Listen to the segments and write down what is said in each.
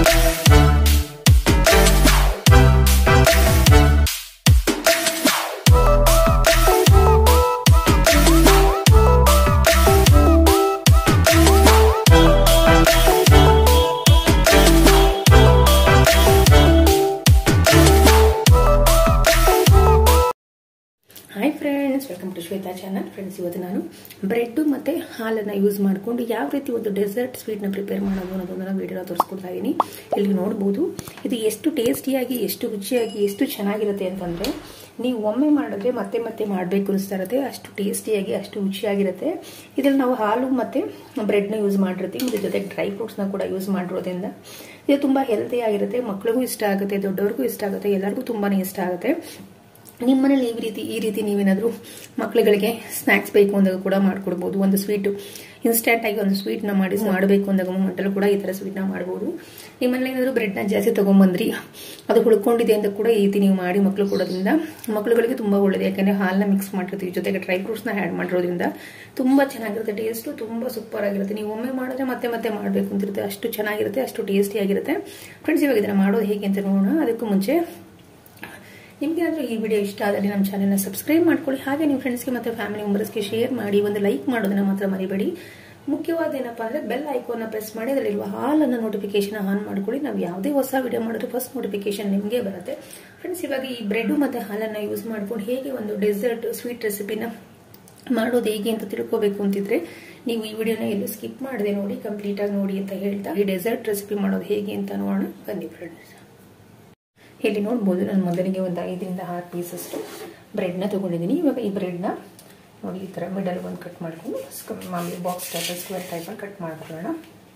Hi friends, welcome to Shweta channel. Friends, इवತ್ತು ನಾನು bread ಮತ್ತೆ ಹಾಲನ್ನ ಯೂಸ್ ಮಾಡಿಕೊಂಡು ಯಾವ ರೀತಿ ಒಂದು ಡೆಸರ್ಟ್ ಸ್ವೀಟ್ ನ ಪ್ರಿಪೇರ್ ಮಾಡೋದು ಅನ್ನೋದನ್ನ ವಿಡಿಯೋನ ತೋರಿಸ್ಕೊಡ್ತಾ ಇದೀನಿ। ಇಲ್ಲಿ ನೋಡಬಹುದು ಇದು ಎಷ್ಟು ಟೇಸ್ಟಿಯಾಗಿ, ಎಷ್ಟು ರುಚಿಯಾಗಿ, ಎಷ್ಟು ಚೆನ್ನಾಗಿರುತ್ತೆ ಅಂತಂದ್ರೆ ನೀವು ಒಮ್ಮೆ ಮಾಡಿದ್ರೆ ಮತ್ತೆ ಮತ್ತೆ ಮಾಡಬೇಕು ಅನಿಸ್ತಾ ಇರುತ್ತೆ। ಅಷ್ಟು ಟೇಸ್ಟಿಯಾಗಿ, ಅಷ್ಟು ರುಚಿಯಾಗಿರುತ್ತೆ। ಇದರಲ್ಲಿ ನಾವು ಹಾಲು ಮತ್ತೆ ಬ್ರೆಡ್ ನ ಯೂಸ್ ಮಾಡಿರ್ತೀವಿ, ಇದರ ಜೊತೆ ಡ್ರೈ ಫ್ರೂಟ್ಸ್ ನ ಕೂಡ ಯೂಸ್ ಮಾಡಿರೋದ್ರಿಂದ ಇದು ತುಂಬಾ ಹೆಲ್ತಿ ಆಗಿರುತ್ತೆ। ಮಕ್ಕಳಿಗೂ ಇಷ್ಟ ಆಗುತ್ತೆ, ದೊಡ್ಡವರಿಗೂ ಇಷ್ಟ ಆಗುತ್ತೆ, ಎಲ್ಲರಿಗೂ ತುಂಬಾನೇ ಇಷ್ಟ ಆಗುತ್ತೆ। ನಿಮ್ಮನೇಲಿ ಈ ರೀತಿ ನೀವೇನಾದರೂ ಮಕ್ಕಳುಗಳಿಗೆ ಸ್ನಾಕ್ಸ್ ಬೇಕು ಅಂದಾಗ ಕೂಡ ಮಾಡ್ಕೊಡ್ಬೋದು। ಒಂದು ಸ್ವೀಟ್ ಇನ್ಸ್ಟೆಂಟ್ ಆಗಿ ಒಂದು ಸ್ವೀಟ್ ನ ಮಾಡಬೇಕು ಅಂದಾಗ ಮೊಮೆಂಟಲ್ಲೂ ಕೂಡ ಈ ತರ ಸ್ವೀಟ್ ನ ಮಾಡಬಹುದು। ನಿಮ್ಮನೇಲಿ ಏನಾದರೂ ಬ್ರೆಡ್ ನ ಜಾಸ್ತಿ ತಗೊಂಡ್ಬಂದ್ರಿ, ಅದು ಉಳ್ಕೊಂಡಿದೆ ಅಂತ ಕೂಡ ಈ ರೀತಿ ನೀವು ಮಾಡಿ ಮಕ್ಕಳು ಕೊಡೋದ್ರಿಂದ ಮಕ್ಕಳುಗಳಿಗೆ ತುಂಬಾ ಒಳ್ಳೆಯದು। ಯಾಕಂದ್ರೆ ಹಾಲನ್ನ ಮಿಕ್ಸ್ ಮಾಡಿರ್ತೀವಿ, ಜೊತೆಗೆ ಡ್ರೈ ಫ್ರೂಟ್ಸ್ ನ ಆಡ್ ಮಾಡಿರೋದ್ರಿಂದ ತುಂಬಾ ಚೆನ್ನಾಗಿರುತ್ತೆ, ಟೇಸ್ಟ್ ತುಂಬಾ ಸೂಪರ್ ಆಗಿರುತ್ತೆ। ನೀವು ಒಮ್ಮೆ ಮಾಡಿದ್ರೆ ಮತ್ತೆ ಮತ್ತೆ ಮಾಡಬೇಕು ಅಂತಿರುತ್ತೆ, ಅಷ್ಟು ಚೆನ್ನಾಗಿರುತ್ತೆ, ಅಷ್ಟು ಟೇಸ್ಟಿ ಆಗಿರುತ್ತೆ। ಫ್ರೆಂಡ್ಸ್, ಇವಾಗ ಇದನ್ನ ಮಾಡೋದು ಹೇಗೆ ಅಂತ ನೋಡೋಣ। ಅದಕ್ಕೂ ಮುಂಚೆ ನಿಮಗೆ ಈ ವಿಡಿಯೋ ಇಷ್ಟ ಆದರೆ ನಮ್ಮ ಚಾನೆಲ್ನ ಸಬ್ಸ್ಕ್ರೈಬ್ ಮಾಡ್ಕೊಳ್ಳಿ, ಹಾಗೆ ನಿಮ್ಮ ಫ್ರೆಂಡ್ಸ್ಗೆ ಮತ್ತೆ ಫ್ಯಾಮಿಲಿ ಮೆಂಬರ್ಸ್ಗೆ ಶೇರ್ ಮಾಡಿ, ಒಂದು ಲೈಕ್ ಮಾಡೋದನ್ನ ಮಾತ್ರ ಮರಿಬೇಡಿ। ಮುಖ್ಯವಾದ ಏನಪ್ಪಾ ಅಂದ್ರೆ ಬೆಲ್ ಐಕಾನ್ನ ಪ್ರೆಸ್ ಮಾಡಿ ಅದರಲ್ಲಿರುವ ಹಾಲನ್ನ ನೋಟಿಫಿಕೇಶನ್ ಆನ್ ಮಾಡ್ಕೊಳ್ಳಿ। ನಾವು ಯಾವುದೇ ಹೊಸ ವಿಡಿಯೋ ಮಾಡಿದ್ರೆ ಫಸ್ಟ್ ನೋಟಿಫಿಕೇಶನ್ ನಿಮಗೆ ಬರುತ್ತೆ। ಫ್ರೆಂಡ್ಸ್, ಇವಾಗ ಈ ಬ್ರೆಡ್ ಮತ್ತೆ ಹಾಲನ್ನ ಯೂಸ್ ಮಾಡ್ಕೊಂಡು ಹೇಗೆ ಒಂದು ಡೆಸರ್ಟ್ ಸ್ವೀಟ್ ರೆಸಿಪಿನ ಮಾಡೋದು ಹೇಗೆ ಅಂತ ತಿಳ್ಕೋಬೇಕು ಅಂತಿದ್ರೆ ನೀವು ಈ ವಿಡಿಯೋನ ಎಲ್ಲೂ ಸ್ಕಿಪ್ ಮಾಡದೆ ನೋಡಿ, ಕಂಪ್ಲೀಟ್ ಆಗಿ ನೋಡಿ ಅಂತ ಹೇಳ್ತಾ ಈ ಡೆಸರ್ಟ್ ರೆಸಿಪಿ ಮಾಡೋದು ಹೇಗೆ ಅಂತ ನೋಡೋಣ ಬನ್ನಿ ಫ್ರೆಂಡ್ಸ್। ಇಲ್ಲಿ ನೋಡಬಹುದು, ನಾನು ಮೊದಲಿಗೆ ಒಂದು 5 ರಿಂದ 6 ಪೀಸಸ್ ಬ್ರೆಡ್ ನ ತಗೊಂಡಿದ್ದೀನಿ। ಇವಾಗ ಈ ಬ್ರೆಡ್ ನ ನೋಡಿ ಈ ತರ ಮಿಡಲ್ ಒಂದು ಕಟ್ ಮಾಡ್ಕೊಂಡು ಮಾಮೂಲಿ ಬಾಕ್ಸ್ ಟೈಪ್ ಸ್ಕ್ವೇರ್ ಟೈಪ್ ಅಲ್ಲಿ ಕಟ್ ಮಾಡ್ಕೊಳ್ಳೋಣ।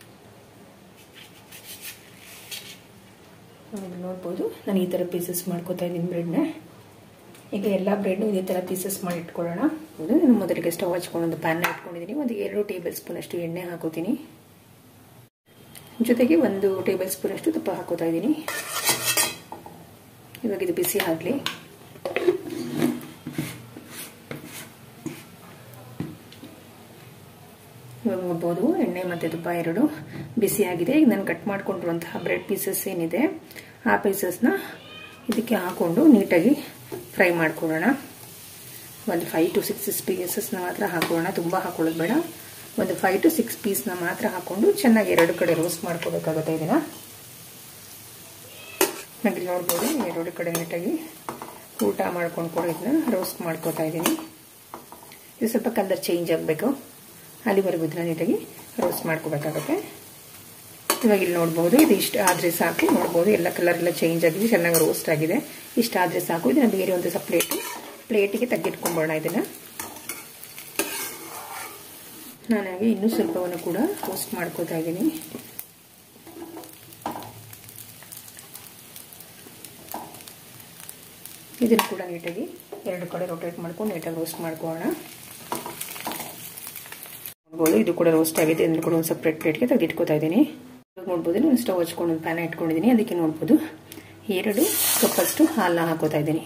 ನೋಡಬಹುದು ನಾನು ಈ ತರ ಪೀಸಸ್ ಮಾಡ್ಕೋತಾ ಇದ್ದೀನಿ ಬ್ರೆಡ್ ನ। ಈಗ ಎಲ್ಲಾ ಬ್ರೆಡ್ ಇದೇ ತರ ಪೀಸಸ್ ಮಾಡಿ ಇಟ್ಕೊಳ್ಳೋಣ। ನಾನು ಮೊದಲಿಗೆ ಸ್ಟವ್ ಹಚ್ಕೊಂಡು ಒಂದು ಪ್ಯಾನ್ ಇಟ್ಕೊಂಡಿದ್ದೀನಿ, ಒಂದು 2 ಟೇಬಲ್ ಸ್ಪೂನ್ ಅಷ್ಟು ಎಣ್ಣೆ ಹಾಕೋತೀನಿ, ಜೊತೆಗೆ 1 ಟೇಬಲ್ ಸ್ಪೂನ್ ಅಷ್ಟು ತುಪ್ಪ ಹಾಕೋತಾ ಇದ್ದೀನಿ। ಇವಾಗ ಇದು ಬಿಸಿ ಆಗಲಿ। ಇವಾಗ ನೋಡಬಹುದು ಎಣ್ಣೆ ಮತ್ತೆ ತುಪ್ಪ ಎರಡು ಬಿಸಿ ಆಗಿದೆ। ಈಗ ನಾನು ಕಟ್ ಮಾಡ್ಕೊಂಡಿರುವಂತಹ ಬ್ರೆಡ್ ಪೀಸಸ್ ಏನಿದೆ ಆ ಪೀಸಸ್ನ ಇದಕ್ಕೆ ಹಾಕೊಂಡು ನೀಟಾಗಿ ಫ್ರೈ ಮಾಡ್ಕೊಳ್ಳೋಣ। ಒಂದು 5 to 6 ಪೀಸಸ್ನ ಮಾತ್ರ ಹಾಕೋಣ, ತುಂಬಾ ಹಾಕೊಳ್ಳೋದು ಬೇಡ। ಒಂದು 5 to 6 ಪೀಸ್ನ ಮಾತ್ರ ಹಾಕೊಂಡು ಚೆನ್ನಾಗಿ 2 ಕಡೆ ರೋಸ್ಟ್ ಮಾಡ್ಕೋಬೇಕಾಗುತ್ತೆ। ಇದನ್ನ ನನಗೆ ನೋಡ್ಬೋದು 2 ಕಡೆ ನೀಟಾಗಿ ಊಟ ಮಾಡ್ಕೊಂಡು ಕೂಡ ಇದನ್ನ ರೋಸ್ಟ್ ಮಾಡ್ಕೋತಾ ಇದ್ದೀನಿ। ಇದು ಸ್ವಲ್ಪ ಕಲರ್ ಚೇಂಜ್ ಆಗಬೇಕು, ಅಲ್ಲಿವರೆಗೂ ಇದನ್ನ ನೀಟಾಗಿ ರೋಸ್ಟ್ ಮಾಡ್ಕೋಬೇಕಾಗುತ್ತೆ। ಇವಾಗ ಇಲ್ಲಿ ನೋಡ್ಬೋದು ಇದು ಇಷ್ಟ ಆದರೆ ಸಾಕು। ನೋಡ್ಬೋದು ಎಲ್ಲ ಕಲರ್ ಎಲ್ಲ ಚೇಂಜ್ ಆಗಿದೆ, ಚೆನ್ನಾಗಿ ರೋಸ್ಟ್ ಆಗಿದೆ, ಇಷ್ಟ ಆದರೆ ಸಾಕು। ಇದನ್ನ ಬೇರೆ ಒಂದು ಪ್ಲೇಟಿಗೆ ತೆಗೆದಿಟ್ಕೊಂಬೋಣ। ಇದನ್ನ ನಾನಾಗಿ ಇನ್ನೂ ಸ್ವಲ್ಪವನ್ನು ಕೂಡ ರೋಸ್ಟ್ ಮಾಡ್ಕೋತಾ ಇದ್ದೀನಿ। ಇದನ್ನು ಕೂಡ ನೀಟಾಗಿ 2 ಕಡೆ ರೊಟೇಟ್ ಮಾಡ್ಕೊಂಡು ನೀಟಾಗಿ ರೋಸ್ಟ್ ಮಾಡ್ಕೊಳ್ಳೋಣ। ನೋಡ್ಬೋದು ಇದು ಕೂಡ ರೋಸ್ಟ್ ಆಗಿದೆ, ಇದನ್ನು ಕೂಡ ಒಂದು ಸಪ್ರೇಟ್ ಪ್ಲೇಟ್ಗೆ ತೆಗೆದಿಟ್ಕೋತಾ ಇದ್ದೀನಿ। ನೋಡ್ಬೋದು ನಾನು ಸ್ಟವ್ ಹಚ್ಕೊಂಡು ಒಂದು ಪ್ಯಾನ್ ಇಟ್ಕೊಂಡಿದ್ದೀನಿ, ಅದಕ್ಕೆ ನೋಡ್ಬೋದು 2 ಕಪ್ಪಷ್ಟು ಹಾಲನ್ನ ಹಾಕೋತಾ ಇದ್ದೀನಿ।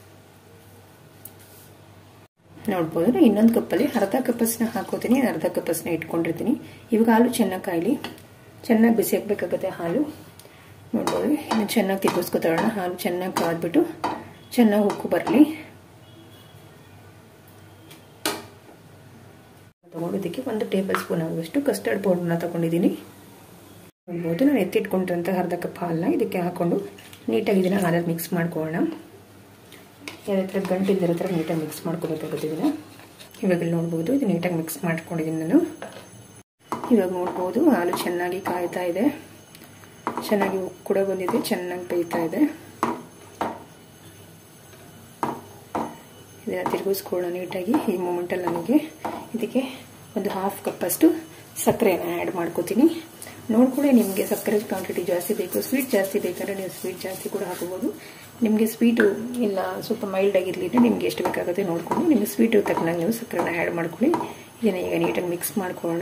ನೋಡ್ಬೋದು ನಾನು ಇನ್ನೊಂದು ಕಪ್ಪಲ್ಲಿ ಅರ್ಧ ಕಪ್ಪಸ್ನ ಹಾಕೋತೀನಿ, ಅರ್ಧ ಕಪ್ಪಸ್ನ ಇಟ್ಕೊಂಡಿರ್ತೀನಿ। ಇವಾಗ ಹಾಲು ಚೆನ್ನಾಗಿ ಕಾಯಲಿ, ಚೆನ್ನಾಗಿ ಬಿಸಿ ಹಾಕಬೇಕಾಗುತ್ತೆ ಹಾಲು। ನೋಡ್ಬೋದು ಇನ್ನು ಚೆನ್ನಾಗಿ ತಿರ್ಗಿಸ್ಕೊತಾಳೋಣ, ಹಾಲು ಚೆನ್ನಾಗಿ ಕಾದ್ಬಿಟ್ಟು ಚೆನ್ನಾಗಿ ಉಕ್ಕು ಬರಲಿ। ತಗೊಂಡಿದ್ದಕ್ಕೆ 1 ಟೇಬಲ್ ಸ್ಪೂನ್ ಆಗುವಷ್ಟು ಕಸ್ಟರ್ಡ್ ಪೌಡರ್ನ ತಗೊಂಡಿದ್ದೀನಿ। ನೋಡ್ಬೋದು ನಾನು ಎತ್ತಿಟ್ಕೊಂಡಿರೋಂಥ ಅರ್ಧ ಕಪ್ ಹಾಲನ್ನ ಇದಕ್ಕೆ ಹಾಕೊಂಡು ನೀಟಾಗಿ ಇದನ್ನ ಹಾಲಲ್ಲಿ ಮಿಕ್ಸ್ ಮಾಡ್ಕೊಳ್ಳೋಣ। ಯಾವ ಥರ ಗಂಟಿಲ್ದಿರೋ ಥರ ನೀಟಾಗಿ ಮಿಕ್ಸ್ ಮಾಡ್ಕೋಬೇಕಾಗುತ್ತೆ ಇದನ್ನ। ಇವಾಗ ನೋಡ್ಬೋದು ಇದು ನೀಟಾಗಿ ಮಿಕ್ಸ್ ಮಾಡ್ಕೊಂಡಿದ್ದೀನಿ ನಾನು। ಇವಾಗ ನೋಡ್ಬೋದು ಹಾಲು ಚೆನ್ನಾಗಿ ಕಾಯ್ತಾ ಇದೆ, ಚೆನ್ನಾಗಿ ಉಕ್ಕು ಕೂಡ ಬಂದಿದೆ, ಚೆನ್ನಾಗಿ ಬೇಯ್ತಾ ಇದೆ। ಇದನ್ನ ತಿರುಗಿಸ್ಕೊಳ್ಳೋಣ ನೀಟಾಗಿ। ಈ ಮೂಮೆಂಟಲ್ಲಿ ನನಗೆ ಇದಕ್ಕೆ ಒಂದು 1/2 ಕಪ್ಪಷ್ಟು ಸಕ್ಕರೆನ ಆ್ಯಡ್ ಮಾಡ್ಕೋತೀನಿ। ನೋಡ್ಕೊಳ್ಳಿ, ನಿಮಗೆ ಸಕ್ಕರೆ ಕ್ವಾಂಟಿಟಿ ಜಾಸ್ತಿ ಬೇಕು, ಸ್ವೀಟ್ ಜಾಸ್ತಿ ಬೇಕಂದ್ರೆ ನೀವು ಸ್ವೀಟ್ ಜಾಸ್ತಿ ಕೂಡ ಹಾಕೋಬಹುದು। ನಿಮಗೆ ಸ್ವೀಟು ಇಲ್ಲ ಸ್ವಲ್ಪ ಮೈಲ್ಡ್ ಆಗಿರಲಿ, ನಿಮ್ಗೆ ಎಷ್ಟು ಬೇಕಾಗುತ್ತೆ ನೋಡ್ಕೊಂಡು ನಿಮಗೆ ಸ್ವೀಟು ತಕ್ಕನಾಗಿ ನೀವು ಸಕ್ಕರೆನ ಆ್ಯಡ್ ಮಾಡ್ಕೊಳ್ಳಿ। ಇದನ್ನ ಈಗ ನೀಟಾಗಿ ಮಿಕ್ಸ್ ಮಾಡ್ಕೊಳ್ಳೋಣ।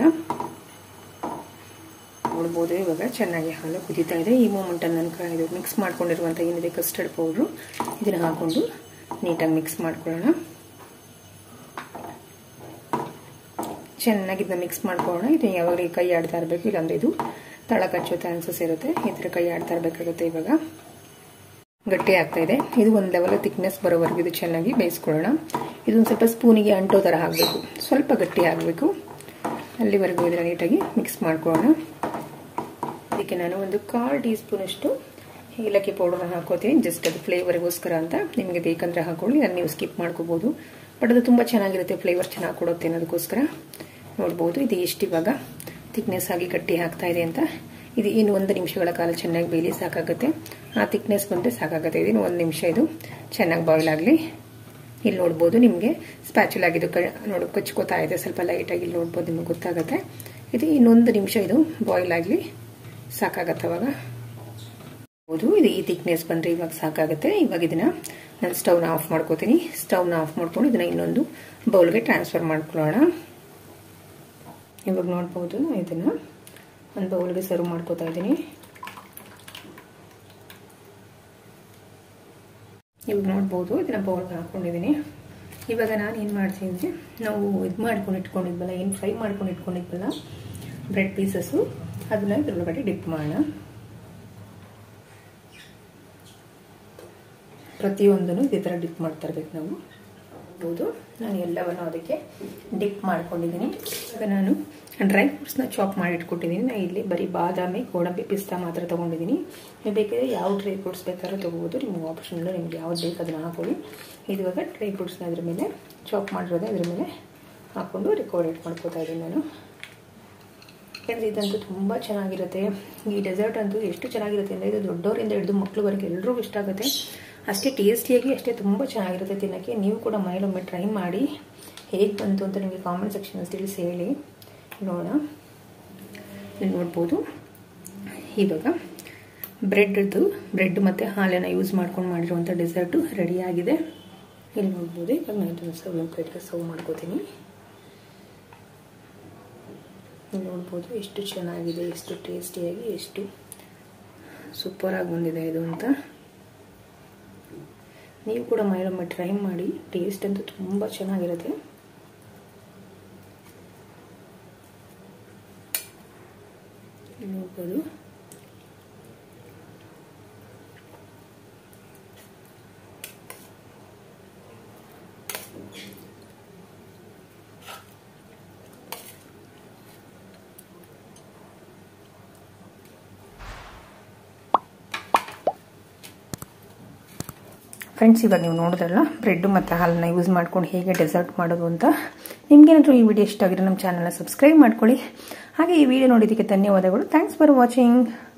ನೋಡ್ಬೋದು ಇವಾಗ ಚೆನ್ನಾಗಿ ಹಾಲು ಕುದೀತಾ ಇದೆ। ಈ ಮೂಮೆಂಟಲ್ಲಿ ನಾನು ಇದು ಮಿಕ್ಸ್ ಮಾಡ್ಕೊಂಡಿರುವಂಥ ಏನಿದೆ ಕಸ್ಟರ್ಡ್ ಪೌಡ್ರು ಇದನ್ನ ಹಾಕೊಂಡು ನೀಟಾಗಿ ಮಿಕ್ಸ್ ಮಾಡ್ಕೊಳ್ಳೋಣ। ಚೆನ್ನಾಗಿ ಇದನ್ನ ಮಿಕ್ಸ್ ಮಾಡ್ಕೊಳ್ಳೋಣ। ಇದು ಯಾವಾಗ ಕೈ ಆಡ್ತಾ ಇರಬೇಕು, ಇಲ್ಲಾಂದ್ರೆ ಇದು ತಳ ಕಚ್ಚೋ ಚಾನ್ಸಸ್ ಇರುತ್ತೆ. ಈ ಥರ ಕೈ ಆಡ್ತಾ ಇರಬೇಕಾಗುತ್ತೆ. ಇವಾಗ ಗಟ್ಟಿ ಆಗ್ತಾ ಇದೆ. ಇದು ಒಂದು ಲೆವೆಲ್ ಥಿಕ್ನೆಸ್ ಬರೋವರೆಗೂ ಇದು ಚೆನ್ನಾಗಿ ಬೇಯಿಸ್ಕೊಳ್ಳೋಣ. ಇದೊಂದು ಸ್ವಲ್ಪ ಸ್ಪೂನಿಗೆ ಅಂಟೋ ಥರ ಆಗಬೇಕು, ಸ್ವಲ್ಪ ಗಟ್ಟಿ ಆಗಬೇಕು. ಅಲ್ಲಿವರೆಗೂ ಇದನ್ನು ನೀಟಾಗಿ ಮಿಕ್ಸ್ ಮಾಡ್ಕೊಳ್ಳೋಣ. ಇದಕ್ಕೆ ನಾನು ಒಂದು 1/4 ಟೀ ಸ್ಪೂನ್ ಅಷ್ಟು ಏಲಕ್ಕಿ ಪೌಡರ್ ಹಾಕೋತೀನಿ. ಜಸ್ಟ್ ಅದು ಫ್ಲೇವರ್ಗೋಸ್ಕರ ಅಂತ. ನಿಮಗೆ ಬೇಕಂದ್ರೆ ಹಾಕೊಳ್ಳಿ, ಅದನ್ನು ನೀವು ಸ್ಕಿಪ್ ಮಾಡ್ಕೋಬಹುದು. ಬಟ್ ಅದು ತುಂಬ ಚೆನ್ನಾಗಿರುತ್ತೆ, ಫ್ಲೇವರ್ ಚೆನ್ನಾಗಿ ಕೊಡುತ್ತೆ ಅನ್ನೋದಕ್ಕೋಸ್ಕರ. ನೋಡ್ಬೋದು ಇದು ಎಷ್ಟು ಇವಾಗ ಥಿಕ್ನೆಸ್ ಆಗಿ ಗಟ್ಟಿ ಆಗ್ತಾ ಇದೆ ಅಂತ. ಇದು ಇನ್ನು 1 ನಿಮಿಷಗಳ ಕಾಲ ಚೆನ್ನಾಗಿ ಬೇಯಲಿ ಸಾಕಾಗುತ್ತೆ. ಆ ಥಿಕ್ನೆಸ್ ಬಂದರೆ ಸಾಕಾಗುತ್ತೆ. ಇನ್ನು 1 ನಿಮಿಷ ಇದು ಚೆನ್ನಾಗಿ ಬಾಯ್ಲ್ ಆಗಲಿ. ಇಲ್ಲಿ ನೋಡ್ಬೋದು ನಿಮಗೆ ಸ್ಪ್ಯಾಚುಲ್ ಆಗಿದ್ದು ನೋಡಿ ಕಚ್ಕೋತಾ ಇದೆ ಸ್ವಲ್ಪ ಲೈಟಾಗಿ. ಇಲ್ಲಿ ನೋಡ್ಬೋದು ನಿಮಗೆ ಗೊತ್ತಾಗುತ್ತೆ. ಇದು ಇನ್ನೊಂದು ನಿಮಿಷ ಇದು ಬಾಯ್ಲ್ ಆಗಲಿ ಸಾಕಾಗತ್ತೆ. ಅವಾಗ ಇದು ಈ ಥಿಕ್ನೆಸ್ ಬಂದರೆ ಇವಾಗ ಸಾಕಾಗುತ್ತೆ. ಇವಾಗ ಇದನ್ನ ನಾನು ಸ್ಟವ್ನ ಆಫ್ ಮಾಡ್ಕೋತೀನಿ. ಸ್ಟವ್ನ ಆಫ್ ಮಾಡ್ಕೊಂಡು ಇದನ್ನ ಇನ್ನೊಂದು ಬೌಲ್ಗೆ ಟ್ರಾನ್ಸ್ಫರ್ ಮಾಡ್ಕೊಳ್ಳೋಣ. ಇವಾಗ ನೋಡ್ಬೋದು ಇದನ್ನ ಒಂದು ಬೌಲ್ಗೆ ಸರ್ವ್ ಮಾಡ್ಕೋತಾ ಇದ್ದೀನಿ. ಇವಾಗ ನೋಡ್ಬೋದು ಇದನ್ನ ಬೌಲ್ಗೆ ಹಾಕೊಂಡಿದ್ದೀನಿ. ಇವಾಗ ನಾನು ಏನು ಮಾಡ್ತೀನಿ ಅಂದರೆ, ನಾವು ಇದು ಮಾಡ್ಕೊಂಡು ಇಟ್ಕೊಂಡಿದ್ವಲ್ಲ, ಏನು ಫ್ರೈ ಮಾಡ್ಕೊಂಡು ಇಟ್ಕೊಂಡಿದ್ವಲ್ಲ ಬ್ರೆಡ್ ಪೀಸಸ್ಸು, ಅದನ್ನ ಇದ್ರೊಳಗಡೆ ಡಿಪ್ ಮಾಡೋಣ. ಪ್ರತಿಯೊಂದನ್ನು ಇದೇ ಥರ ಡಿಪ್ ಮಾಡ್ತಾ ಇರ್ಬೇಕು ನಾವು. ನಾನು ಎಲ್ಲವನ್ನು ಅದಕ್ಕೆ ಡಿಪ್ ಮಾಡ್ಕೊಂಡಿದ್ದೀನಿ. ಇವಾಗ ನಾನು ಡ್ರೈ ಫ್ರೂಟ್ಸ್ನ ಚಾಪ್ ಮಾಡಿ ಇಟ್ಕೊಟ್ಟಿದ್ದೀನಿ. ನಾನು ಇಲ್ಲಿ ಬರೀ ಬಾದಾಮಿ, ಗೋಡಂಬಿ, ಪಿಸ್ತಾ ಮಾತ್ರ ತೊಗೊಂಡಿದ್ದೀನಿ. ನೀವು ಬೇಕಾದರೆ ಯಾವ ಡ್ರೈ ಫ್ರೂಟ್ಸ್ ಬೇಕಾದ್ರೂ ತೊಗೋಬೋದು. ನಿಮ್ಗೆ ಆಪ್ಷನ್ ನಿಮ್ಗೆ ಯಾವ್ದು ಬೇಕು ಅದನ್ನು ಹಾಕೊಳ್ಳಿ. ಇವಾಗ ಡ್ರೈ ಫ್ರೂಟ್ಸ್ನ ಅದ್ರ ಮೇಲೆ ಚಾಪ್ ಮಾಡಿರೋದೆ ಅದ್ರ ಮೇಲೆ ಹಾಕ್ಕೊಂಡು ಡೆಕೋರೇಟ್ ಮಾಡ್ಕೋತಾ ಇದ್ದೀನಿ ನಾನು. ಯಾಕಂದರೆ ಇದಂತೂ ತುಂಬ ಚೆನ್ನಾಗಿರುತ್ತೆ. ಈ ಡೆಸರ್ಟ್ ಅಂತೂ ಎಷ್ಟು ಚೆನ್ನಾಗಿರುತ್ತೆ ಅಂದರೆ, ಇದು ದೊಡ್ಡವರಿಂದ ಹಿಡಿದು ಮಕ್ಕಳುವರೆಗೆ ಎಲ್ರಿಗೂ ಇಷ್ಟ ಆಗುತ್ತೆ. ಅಷ್ಟೇ ಟೇಸ್ಟಿಯಾಗಿ, ಅಷ್ಟೇ ತುಂಬ ಚೆನ್ನಾಗಿರುತ್ತೆ ತಿನ್ನೋಕ್ಕೆ. ನೀವು ಕೂಡ ಮನೇಲೊಮ್ಮೆ ಟ್ರೈ ಮಾಡಿ ಹೇಗೆ ಬಂತು ಅಂತ ನಿಮಗೆ ಕಾಮೆಂಟ್ ಸೆಕ್ಷನಲ್ಲಿ ತಿಳಿಸಿ ಹೇಳಿ ನೋಡೋಣ. ಇಲ್ಲಿ ನೋಡ್ಬೋದು ಇವಾಗ ಬ್ರೆಡ್ ಮತ್ತು ಹಾಲನ್ನು ಯೂಸ್ ಮಾಡ್ಕೊಂಡು ಮಾಡಿರುವಂಥ ಡೆಸರ್ಟು ರೆಡಿಯಾಗಿದೆ. ಇಲ್ಲಿ ನೋಡ್ಬೋದು. ಇವಾಗ ನಾನು ಇದನ್ನು ಸರ್ವಿಂಗ್ ಪ್ಲೇಟ್ಗೆ ಸರ್ವ್ ಮಾಡ್ಕೋತೀನಿ. ನೋಡ್ಬೋದು ಎಷ್ಟು ಚೆನ್ನಾಗಿದೆ, ಎಷ್ಟು ಟೇಸ್ಟಿಯಾಗಿ, ಎಷ್ಟು ಸೂಪರಾಗಿ ಬಂದಿದೆ ಇದು ಅಂತ. ನೀವು ಕೂಡ ಮನೆಯೊಮ್ಮೆ ಟ್ರೈ ಮಾಡಿ. ಟೇಸ್ಟ್ ಅಂತೂ ತುಂಬ ಚೆನ್ನಾಗಿರುತ್ತೆ. ನೋಡ್ಬೋದು ಫ್ರೆಂಡ್ಸ್, ಇವಾಗ ನೀವು ನೋಡಿದ್ರಲ್ಲ ಬ್ರೆಡ್ ಮತ್ತು ಹಾಲನ್ನ ಯೂಸ್ ಮಾಡ್ಕೊಂಡು ಹೇಗೆ ಡೆಸರ್ಟ್ ಮಾಡೋದು ಅಂತ. ನಿಮ್ಗೇನಾದರೂ ಈ ವಿಡಿಯೋ ಇಷ್ಟ ಆಗಿದ್ರೆ ನಮ್ಮ ಚಾನಲ್ನ ಸಬ್ಸ್ಕ್ರೈಬ್ ಮಾಡ್ಕೊಳ್ಳಿ. ಹಾಗೆ ಈ ವಿಡಿಯೋ ನೋಡಿದ್ದಕ್ಕೆ ಧನ್ಯವಾದಗಳು. Thanks for watching.